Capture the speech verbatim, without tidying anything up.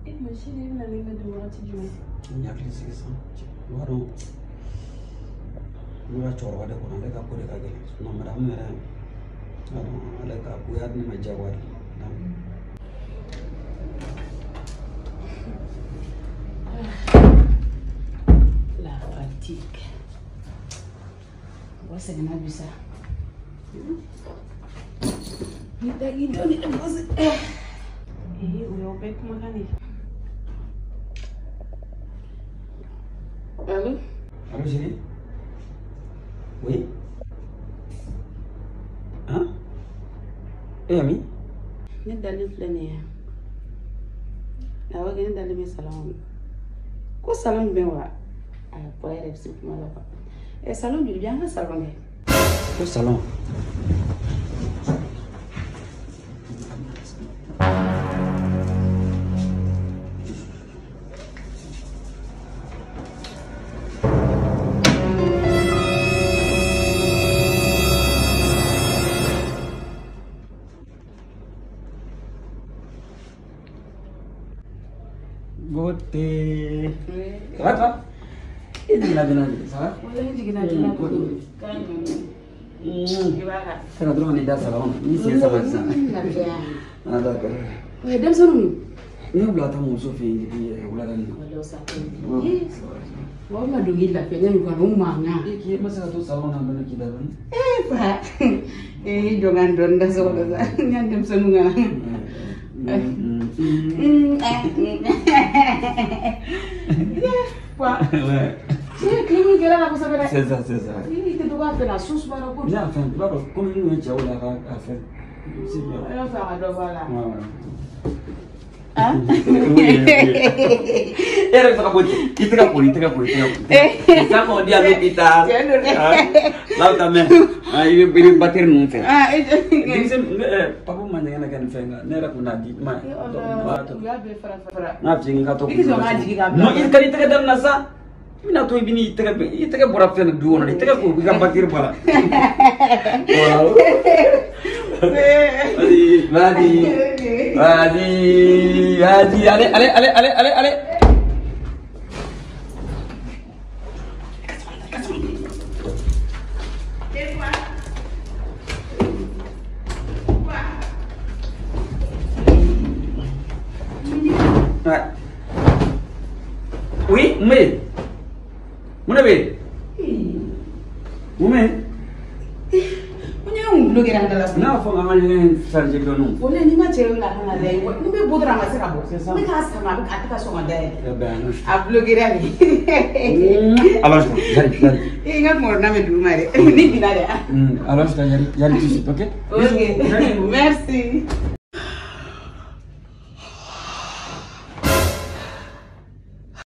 Eh, ma chérie, il n'allait me demander si tu veux. Il y a que c'est ça. Voilà. Nous avons trouvé des gens qui ont posé la question. Non, madame, elle a posé la question. La fatigue. Bon, c'est bien vu ça. Il t'a dit de donner le pose. Eh, on va faire comment on est. Allô? Allô, chérie? Oui? Hein? Eh, ami? Je suis allé flâner. Je suis allé dans le salon. Quoi salon bien ouais? Ah, pour aller rester pour moi là-bas. Et salon du bien, le salon. Quel salon? Beauté. Ça va toi? Et dis la bien, ça va? Oui, je dis que tu as c'est la drogue dans le salon. Ici, ça va ça. Ah, d'accord. Oui, dans le salon. Nous blattons mon Sophie, ou la donne. Wa ma dogi la pe nyam ko no manga E ki masa to salon na bana ki daban. Eh pa. Eh jongan don da so da nyam dem sanu nga. Quoi? Ouais. C'est clinique là la cosa vera. C'est ça, c'est ça. Il te doit faire la sauce para ko. Bien enfin, tu vois comme nous on tient là à faire. C'est bien. On va faire à deux voilà. Ouais. Hein? Era saka poti, itaka poli, itaka poli, itaka poli. Ça qu'on dit à l'hôpital. Là também. Aí ele bater num fé. Ah, eh papa manya na kan fenga, nera kuna di ma. Ya be fara fara. Na fingi ka to. Ikizo ma jigi ga. No il kali itaka dar nasa. Mina to ibini itaka itaka bora fena duona, itaka ko biga batir bala. Wow. Vas-y, vas-y, vas-y, vas-y, allez, allez, allez, allez, allez, allez. Ouais. Oui, mais. Mon ami. Mais. Belum kira dalam. Nah, fo ngamal ni sarje do non. Boleh ni ma cewek la kana lay. Ni be bodra ma saka bo. Ni ka sama bi atika so ma dai. Ya ben. A belum kira ni. Alors, jari, jari. Eh ingat mau nama dulu mari. Ni bina deh. Hmm, alors jari, jari tu, OK? OK. Merci.